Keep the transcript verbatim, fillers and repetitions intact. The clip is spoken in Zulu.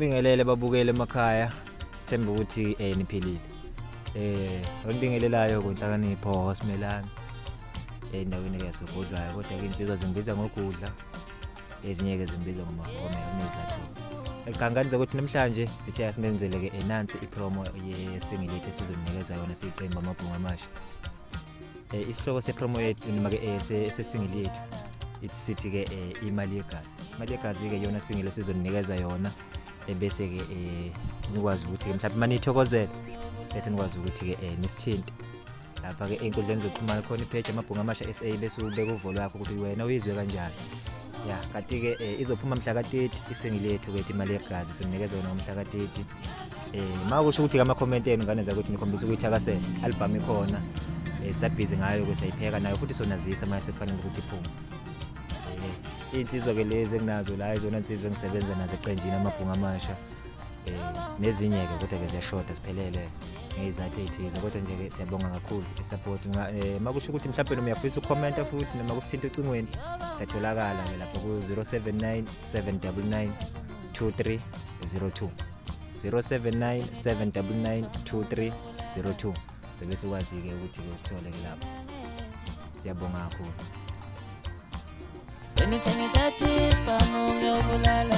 Sibingelele babukele emakhaya. Sithemba ukuthi eh niphilile. Eh onibingelelayo konhlakanipho simelana. Endaweni ke yaseGodlwayo kodwa ke insizwa zingibiza ngokudla. Ezinye ke zimbiza ngomahome nezathu. Ekanganiza ukuthi namhlanje sithe asinenzele ke enansi ipromo yesingilethe sizonikeza yona siqembu Amabhungu Amasha. Eh isihloko sepromo yethu noma ke esesingilethe ithi sithi ke imali yegazi. Imali yegazi ke yona singile sizonikeza yona ebese ke eh nikwazi ukuthi ke mhlawumbe manithokozela bese nikwazi ukuthi ke eh nisithinte lapha ke enkundleni zokuxhumana khona ipage Amabhungu Amasha S A bese ubeka uvolo wakho ukuthi wena uyizwe kanjani. Ya kanti ke izophuma mhla ka thirty isingilethu ke imali yegazi sinikeza yona ngomhla ka thirty. Eh makusho ukuthi ama comment enu ngane zakuthi nikhombisa ukuyithakasela album ikhona esabhizi ngayo ke siyayipheka nayo futhi sonazisa mase kufanele ukuthi iphume. Eh insizwa ke lezi enginazo la izona insizwa engisebenza nazo eqenjini Amabhungu Amasha. Eh nezinye ke kodwa ke ziyashoda siphelele ngezathu ezithize kodwa nje ke siyabonga kakhulu isupport. Eh makusho ukuthi mhlawumbe noma uyafisa ucomment futhi noma ukuthinta ucingweni siyatholakala ke lapha ku zero seven nine seven nine nine two three zero two zero seven nine seven nine nine two three zero two bese ukwazi ke ukuthi ke usithole ke lapha. Siyabonga kakhulu. Anything that is, but no,